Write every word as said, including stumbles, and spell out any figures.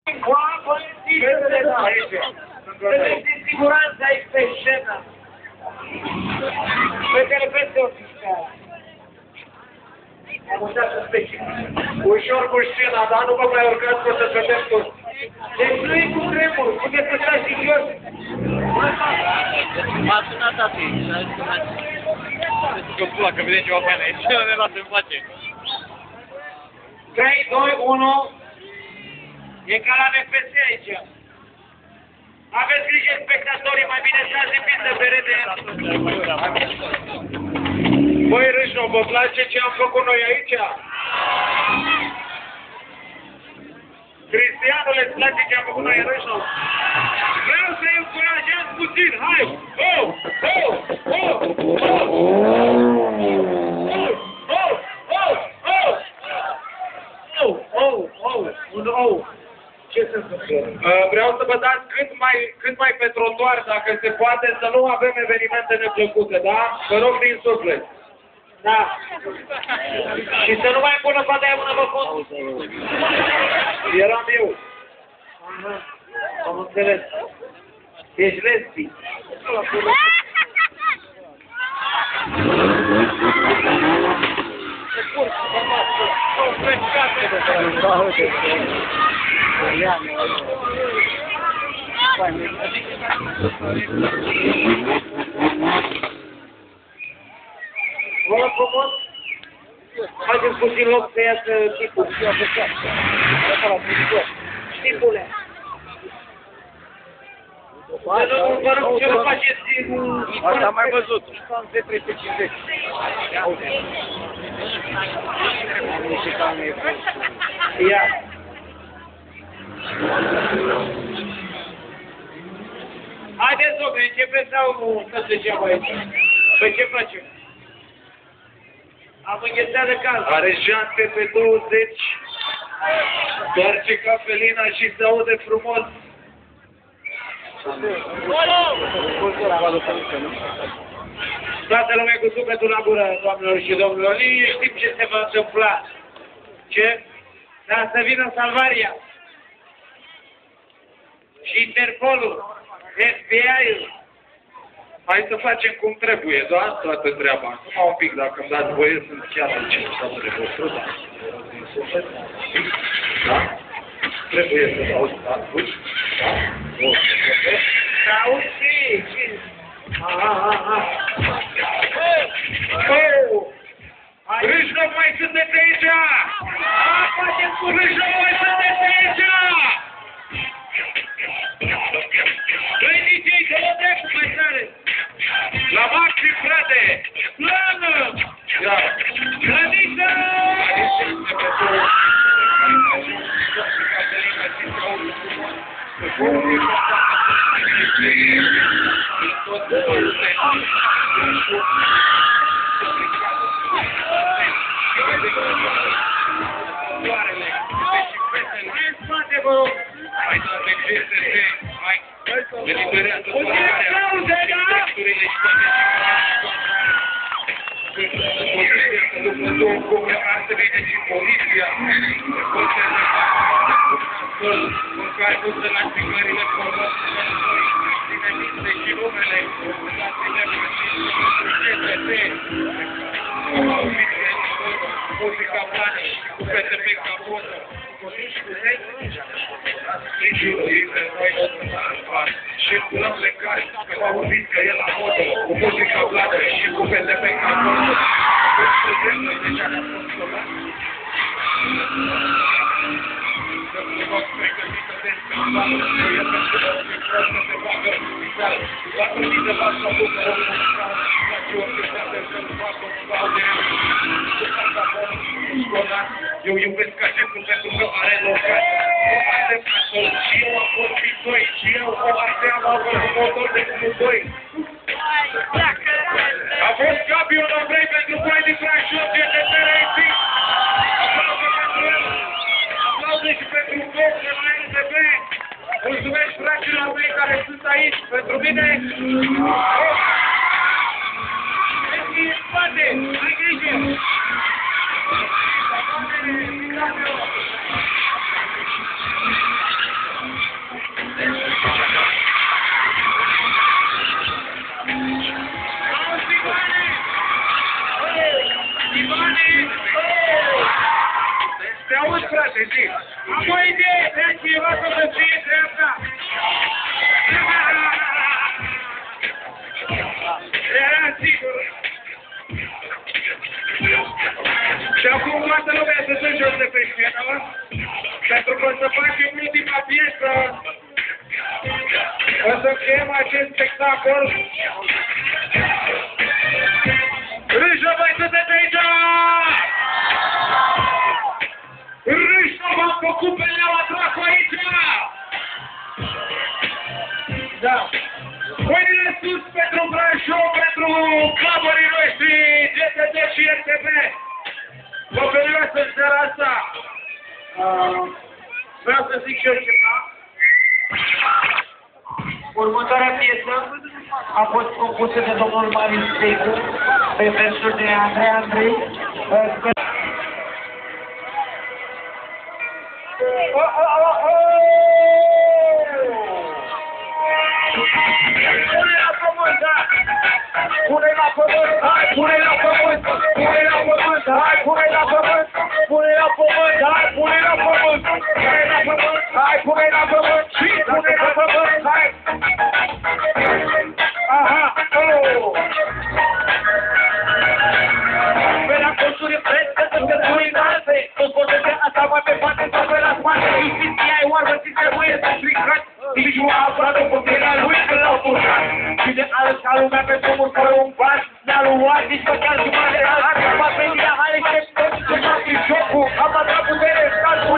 Cu apă în țigările de aici. Să vezi în siguranță aici pe scenă. Fetele peste oficial. Am uitat să specific. Ușor cu scena, dar nu vă mai urcați că o să vedem toți. Deci nu e cu tremur, puteți să stați și jos. M-a sunat tati și a zis că m-a zis că pula, că vede ceva fain aici, ne lasă în pace. trei, doi, unu. E ca la N F S aici. Aveți grijă, spectatorii, mai bine stați de pildă perete. Băi, Râșno, vă place ce am făcut noi aici? Cristianule, îți place ce am făcut noi în Râșno? Vreau să-i încurajez puțin, hai! Oh! Oh! Oh! Oh! Oh! Oh! Oh! Oh! Oh! Oh! Un ou! Ce se întâmplă? Uh, vreau să vă dați cât mai, cât mai pe trotuar, dacă se poate, să nu avem evenimente neplăcute, da? Vă rog din suflet. Da. Și să nu mai pună fata aia mână pe fund. Eram eu. Aha. Am înțeles. Ești lesbi. Se curc, mă masă. Sunt frescate de vă rog frumos, faceți puțin loc să iasă tipul. Tipule. Vă rog, ce vă faceți? Asta am mai văzut. trei sute cincizeci. Ia. Haideți, domnule, începeți sau nu să trecem aici? Păi ce facem? Am înghețat de caz. Are jante pe douăzeci. Doarce cafelina și se aude frumos. Toată lumea cu sufletul la gură, doamnelor și domnilor. Nici știm ce se va întâmpla. Ce? Dar să vină salvaria. Și Interpolul. F B I-ul. Hai să facem cum trebuie, da? Toată treaba. Numai un pic, dacă îmi dați voie, sunt chiar aici. Domnule vostru, da? Da? Trebuie să auzi, da? Uci? Da? O, să auzi și... Aha, aha. Oh! Râșno, mai sunteți aici! Ah, facem cu Râșno, mai sunteți aici! Dă-i D J, că mă trec mai tare! La maxim, frate! Plană! Ia! Grăniță! Hai să te gesteze, hai, eliberează toate structurile și toate cifrele. Asta vine și poliția, în care nu se la țigările promoții, dinamite și numele, la țigările și muzica plană, cu fete pe capotă, și curăm pe care am auzit că e la modă, cu muzica bladă și cu fete pe capotă. Deja ne-a fost solat. Să frumos pregătită de scandal, că e pentru că se cresc să se facă vital. La prămii de bani s-a pus o muzical, la ce orice poate să-l facă un baude. Ce facă acolo, școlar, eu iubesc acestul pentru că are locat. Și eu am fost doi și eu o ardeam am fost motor de cu doi. A fost campionul vrei pentru Boi din Brașov, G T P Racing. Aplauze pentru el. Aplauze și pentru toți de la L T B. Mulțumesc fraților mei care sunt aici. Pentru mine. Mergi în spate. Ai grijă. frate, zi. Am o idee, vrea cineva să vă fie dreapta. Era sigur. Și acum toată lumea să se jos de pe scenă, mă? Pentru că o să facem ultima piesă. O să încheiem acest spectacol. Râșă, voi sunteți aici! Râșă, v-am făcut pe leaua dracu aici! Da. Mâinile sus pentru Brașov, pentru cluburii noștri, G T D și R T B. Vă felicit în seara asta. Uh, vreau să zic și eu ceva. Următoarea piesă a fost compusă de domnul Marius Steicu, pe versuri de Andrei Andrei. Oh, oh, oh, oh! Pune la pământ, hai! Pune la pământ, hai! Pune la pământ! Pune la pământ, hai! Pune la pământ! Pune la pământ, hai! Pune la pământ! Pune la pământ, hai! Pune la pământ! Și pune la pământ, hai! Aha! Oh! Pe la culturi frescă, să găsuri înalte, toți vorbește asta mai pe parte sau pe la spate, justiția e oarbă și trebuie să stricat, nici nu a aflat o puterea lui când l-au purtat, și de alți ca lumea pe pomul